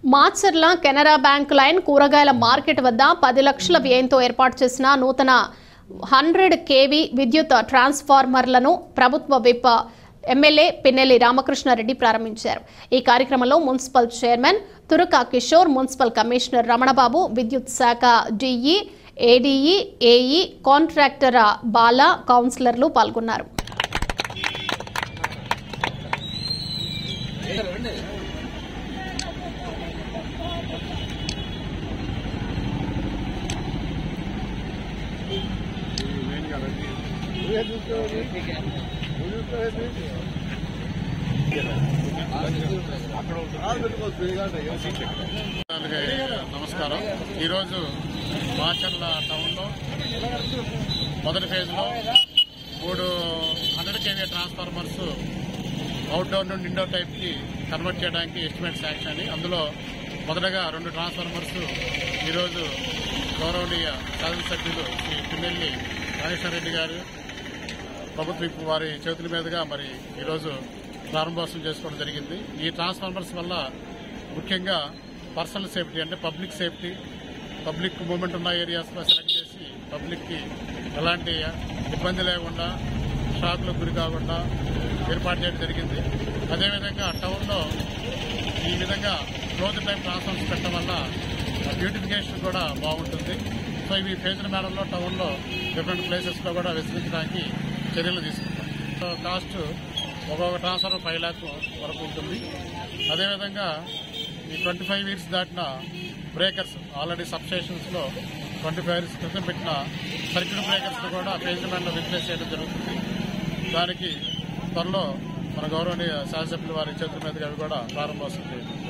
Macherla Canara bank line కూరగాయల market వద్ద 10 లక్షల వ్యయంతో ఏర్పాటు చేసిన నూతన 100 kV విద్యుత్ ట్రాన్స్ఫార్మర్లను ప్రభుత్వ విప్ ఎమ్మెల్యే పిన్నెల్లి రామకృష్ణారెడ్డి ప్రారంభించారు. ఈ కార్యక్రమంలో municipal chairman Turaka Kishore, municipal commissioner Ramanababu, విద్యుత్ శాఖ DE, ADE, AE, contractor Bala, కౌన్సిలర్లు పాల్గొన్నారు. నమస్కారం. ఈరోజు మాచర్ల టౌన్లో మొదటి ఫేజ్లో 3 100 kV ట్రాన్స్ఫార్మర్స్ అవుట్డోర్ నుండి ఇండోర్ టైప్కి కన్వర్ట్ చేయడానికి ఎస్టిమేట్ శాంక్షన్ అని, అందులో మొదటగా 2 ట్రాన్స్ఫార్మర్స్ ఈరోజు గౌరవనీయ శాసనసభ్యులు శ్రీ పిన్నెల్లి రామకృష్ణారెడ్డి గారు ప్రభుత్వ వారి చేతుల మీదుగా మరి ఈరోజు ప్రారంభోత్సవం చేసుకోవడం జరిగింది. ఈ ట్రాన్స్ఫార్మర్స్ వల్ల ముఖ్యంగా పర్సనల్ సేఫ్టీ అంటే పబ్లిక్ సేఫ్టీ, పబ్లిక్ మూవ్మెంట్ ఉన్న ఏరియాస్లో సెలెక్ట్ చేసి పబ్లిక్కి ఎలాంటి ఇబ్బంది లేకుండా, షాక్లకు గురి కాకుండా ఏర్పాటు చేయడం జరిగింది. అదేవిధంగా టౌన్లో ఈ విధంగా క్లోజ్ టైప్ ట్రాన్స్ఫార్మర్స్ పెట్టడం వల్ల బ్యూటిఫికేషన్ కూడా బాగుంటుంది. సో ఇవి ఫేజ్డ్ మేడల్లో టౌన్లో డిఫరెంట్ ప్లేసెస్లో కూడా విస్తరించడానికి చర్యలు తీసుకుంటాం. సో కాస్ట్ ఒక్కొక్క ట్రాన్స్ఫార్మర్ 5 lakhs వరకు ఉంటుంది. అదేవిధంగా ఈ 25 years దాటిన బ్రేకర్స్, ఆల్రెడీ సబ్స్టేషన్స్లో 25 years క్రితం పెట్టిన సర్క్యూట్ బ్రేకర్స్ కూడా ఫేజ్డ్ మేడల్లో రీప్లేస్ చేయడం జరుగుతుంది. దానికి త్వరలో మన గౌరవనీయ శాసనసభ్యుల వారి చేతుల మీదుగా అవి కూడా ప్రారంభోత్సవం చేయండి.